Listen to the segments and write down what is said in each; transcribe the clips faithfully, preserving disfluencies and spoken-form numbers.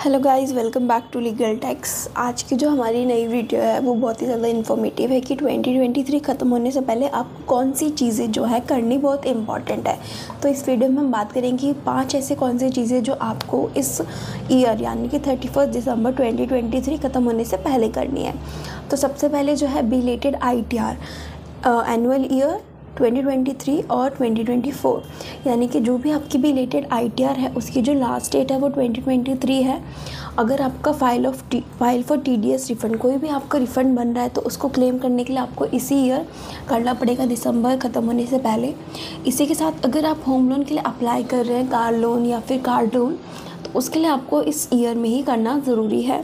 Hello guys, welcome back to legal tax. आज की जो हमारी नई वीडियो है वो बहुत ही ज़्यादा इन्फॉर्मेटिव है कि ट्वेंटी ट्वेंटी थ्री ख़त्म होने से पहले आपको कौन सी चीज़ें जो है करनी बहुत इंपॉर्टेंट है। तो इस वीडियो में हम बात करेंगे पांच ऐसे कौन सी चीज़ें जो आपको इस ईयर यानी कि thirty first December twenty twenty three ख़त्म होने से पहले करनी है। तो सबसे पहले जो है belated I T R annual year twenty twenty three और ट्वेंटी ट्वेंटी फोर, यानी कि जो भी आपकी बिलेटेड आई टी आर है उसकी जो लास्ट डेट है वो ट्वेंटी ट्वेंटी थ्री है। अगर आपका file of T file for T D S refund, कोई भी आपका रिफ़ंड बन रहा है तो उसको क्लेम करने के लिए आपको इसी ईयर करना पड़ेगा, दिसंबर ख़त्म होने से पहले। इसी के साथ अगर आप होम लोन के लिए अप्लाई कर रहे हैं, कार लोन या फिर कार लोन, तो उसके लिए आपको इस ईयर में ही करना ज़रूरी है।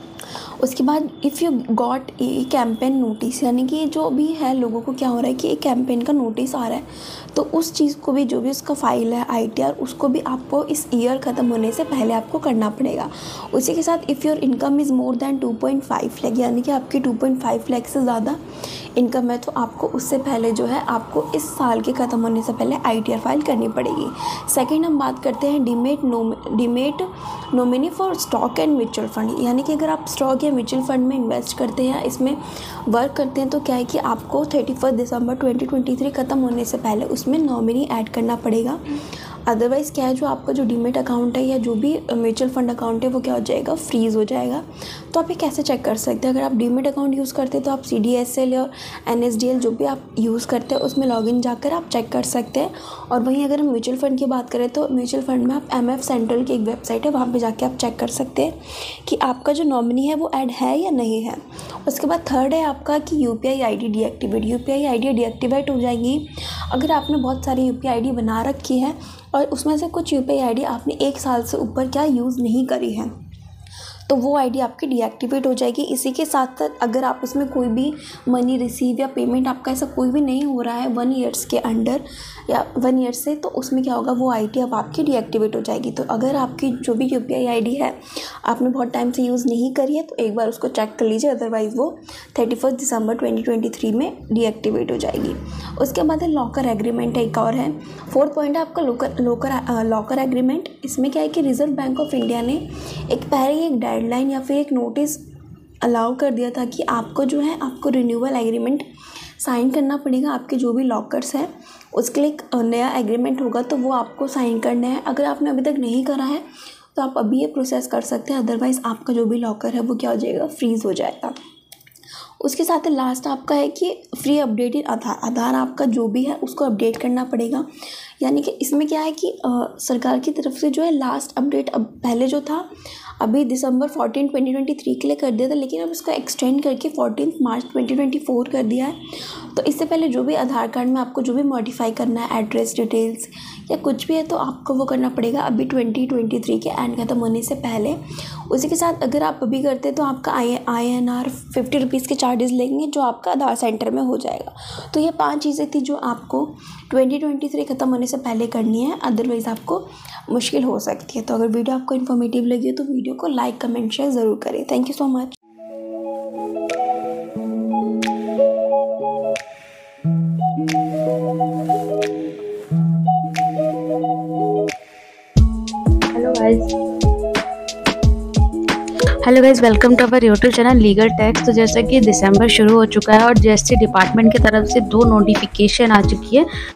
उसके बाद if you got a campaign notice, यानी कि जो भी है लोगों को क्या हो रहा है कि एक कैंपेन का नोटिस आ रहा है, तो उस चीज़ को भी, जो भी उसका फाइल है आई टी आर, उसको भी आपको इस ईयर ख़त्म होने से पहले आपको करना पड़ेगा। उसी के साथ if your income is more than two point five lakh, यानी कि आपकी टू पॉइंट फाइव लाख से ज़्यादा इनकम है, तो आपको उससे पहले जो है आपको इस साल के ख़त्म होने से पहले आई टी आर फाइल करनी पड़ेगी। सेकेंड हम बात करते हैं demat no demat nominee for stock and mutual fund, यानी कि अगर आप स्टॉक या म्यूचुअल फंड में इन्वेस्ट करते हैं, इसमें वर्क करते हैं, तो क्या है कि आपको thirty first December twenty twenty three ख़त्म होने से पहले उसमें नॉमिनी ऐड करना पड़ेगा। अदरवाइज़ क्या है, जो आपका जो डीमेट अकाउंट है या जो भी म्यूचुअल फंड अकाउंट है वो क्या हो जाएगा, फ्रीज़ हो जाएगा। तो आप ये कैसे चेक कर सकते हैं? अगर आप डीमेट अकाउंट यूज़ करते हैं तो आप सी डी एस एल या एन एस डी एल जो भी आप यूज़ करते हैं उसमें लॉगिन जाकर आप चेक कर सकते हैं। और वहीं अगर हम म्यूचुअल फंड की बात करें तो म्यूचुअल फंड में आप एम एफ सेंट्रल की एक वेबसाइट है, वहाँ पर जाके आप चेक कर सकते हैं कि आपका जो नॉमिनी है वो ऐड है या नहीं है। उसके बाद थर्ड है आपका कि U P I I D deactivate. U P I I D deactivate हो जाएगी अगर आपने बहुत सारी U P I I D बना रखी है और उसमें से कुछ U P I I D आपने एक साल से ऊपर क्या यूज़ नहीं करी है, तो वो आईडी आपकी डीएक्टिवेट हो जाएगी। इसी के साथ साथ अगर आप उसमें कोई भी मनी रिसीव या पेमेंट आपका ऐसा कोई भी नहीं हो रहा है वन ईयर्स के अंडर या वन ईयर से, तो उसमें क्या होगा, वो आईडी अब आपकी डीएक्टिवेट हो जाएगी। तो अगर आपकी जो भी यूपीआई आईडी है आपने बहुत टाइम से यूज़ नहीं करी है तो एक बार उसको चेक कर लीजिए, अदरवाइज़ वो thirty first December twenty twenty three में डीएक्टिवेट हो जाएगी। उसके बाद है लॉकर एग्रीमेंट, एक और है। फोर्थ पॉइंट है आपका लोकर लॉकर लॉकर एग्रीमेंट। इसमें क्या है कि रिजर्व बैंक ऑफ इंडिया ने एक पहले ही एक डेडलाइन या फिर एक नोटिस अलाउ कर दिया था कि आपको जो है आपको रिन्यूअल एग्रीमेंट साइन करना पड़ेगा। आपके जो भी लॉकर्स हैं उसके लिए एक नया एग्रीमेंट होगा तो वो आपको साइन करना है। अगर आपने अभी तक नहीं करा है तो आप अभी ये प्रोसेस कर सकते हैं, अदरवाइज़ आपका जो भी लॉकर है वो क्या हो जाएगा, फ्रीज़ हो जाएगा। उसके साथ लास्ट आपका है कि फ्री अपडेटेड आधार आधार आपका जो भी है उसको अपडेट करना पड़ेगा। यानी कि इसमें क्या है कि आ, सरकार की तरफ से जो है लास्ट अपडेट अब पहले जो था अभी December fourteen twenty twenty three के लिए कर दिया था, लेकिन अब इसको एक्सटेंड करके fourteen March twenty twenty four कर दिया है। तो इससे पहले जो भी आधार कार्ड में आपको जो भी मॉडिफाई करना है, एड्रेस डिटेल्स या कुछ भी है, तो आपको वो करना पड़ेगा अभी ट्वेंटी ट्वेंटी थ्री के एंड ख़त्म होने से पहले। उसी के साथ अगर आप अभी करते हैं तो आपका I I N R fifty rupees के चार्जेस लेंगे जो आपका आधार सेंटर में हो जाएगा। तो ये पांच चीज़ें थी जो आपको ट्वेंटी ट्वेंटी थ्री ख़त्म होने से पहले करनी है, अदरवाइज़ आपको मुश्किल हो सकती है। तो अगर वीडियो आपको इन्फॉर्मेटिव लगी हो तो वीडियो को लाइक कमेंट शेयर ज़रूर करें। Thank you so much. Hello guys hello guys welcome to our YouTube channel legal tax. तो जैसा कि दिसंबर शुरू हो चुका है और जी एस टी डिपार्टमेंट की तरफ से दो नोटिफिकेशन आ चुकी है।